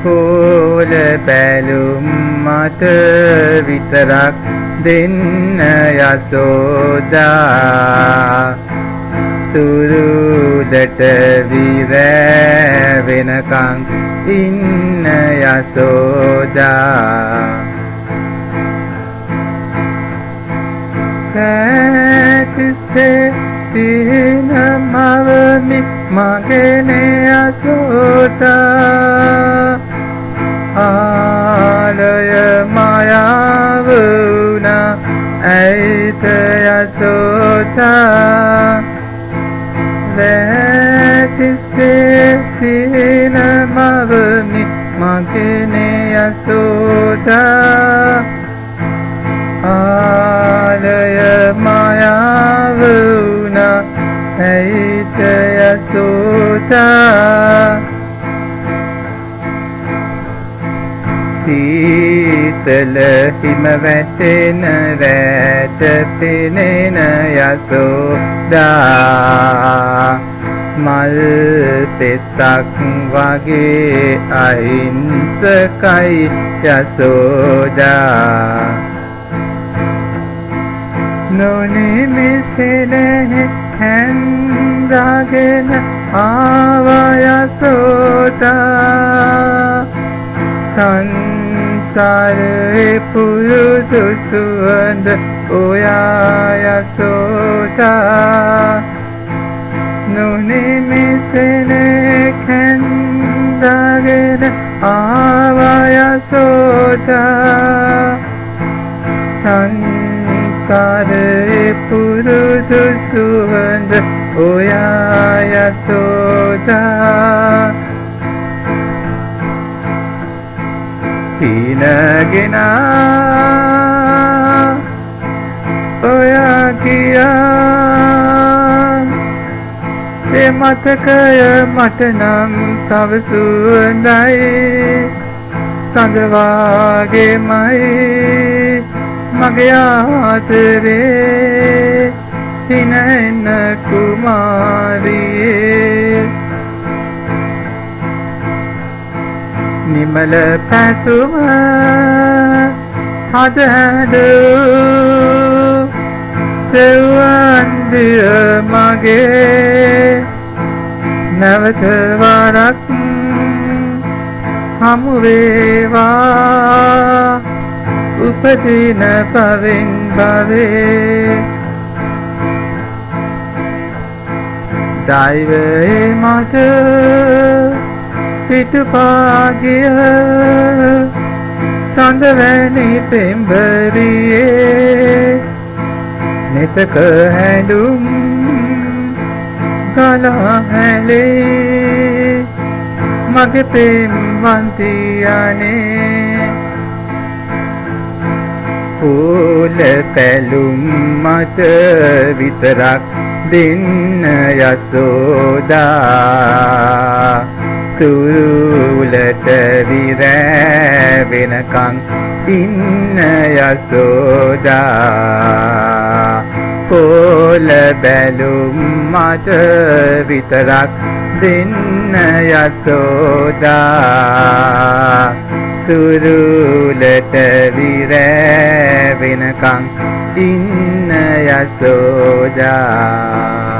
පෝල බැලුම් මට විතරක් දෙන්න යසෝදා තුරුලට විරෑ වෙනකන් ඉන්න යසෝදා පැතිසේ සිහින මවමි මගෙන යසෝදා ආලය මායාව වුණා ඇයිත යසෝදා පැතිසේ සිහින මවමි මගෙන යසෝදා ආලය මායාව වුණා ඇයිත යසෝදා සීතල හිම වැටෙන රැට පෙනෙන යසෝදා මල් පෙත්තක් වගේ අහිංසකයි යසෝදා නොනිමිසෙන හැන්දාගෙන ආවා යසෝදා සංසාරේ පුරුදු සුවඳ ඔයා යසෝදා නොනිමිසෙන හැන්දාගෙන ආවා යසෝදා සංසාරේ පුරුදු සුවඳ ඔයා යසෝදා හිනගෙනා ඔයා ගියා ඒ මතකය මට නම් තව සුවඳයි සඳ වාගේමයි මගේ ආදරේ හිනෙන කුමාරියේ නිමල පැතුම හදහැඩු සෙවන්දිය මගේ නැවත වරක් හමුවේවා උපදින පවෙන් භවේ දෛවයේ මට පිටුපාගිය සඳවැනි පෙම්බරියේ නෙතක හැඬුම් ගලා හැලේ මගේ පෙම්වන්තියනේ පෝල පැලුම් මට විතරක් දෙන්න යසෝදා තුරුලට විරෑ වෙනකන් ඉන්න යසෝදා පෝල බැලුම් මට විතරක් දෙන්න යසෝදා තුරුලට විරෑ වෙනකන් ඉන්න යසෝදා